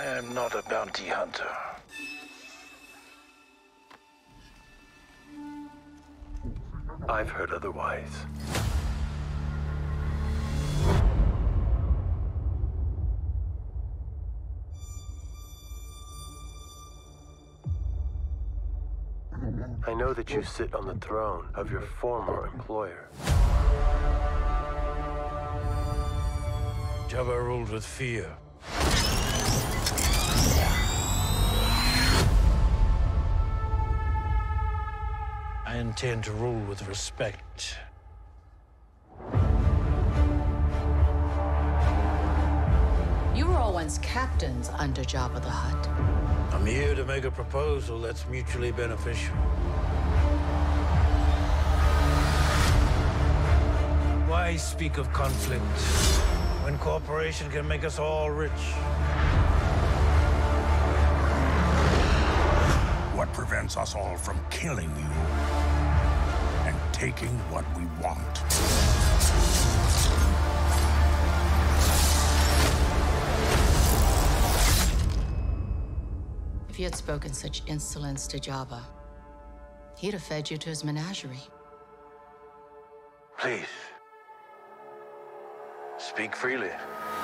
am not a bounty hunter. I've heard otherwise. I know that you sit on the throne of your former employer. Jabba ruled with fear. I intend to rule with respect. You were all once captains under Jabba the Hutt. I'm here to make a proposal that's mutually beneficial. Why speak of conflict when cooperation can make us all rich? What prevents us all from killing you and taking what we want? If you had spoken such insolence to Jabba, he'd have fed you to his menagerie. Please, speak freely.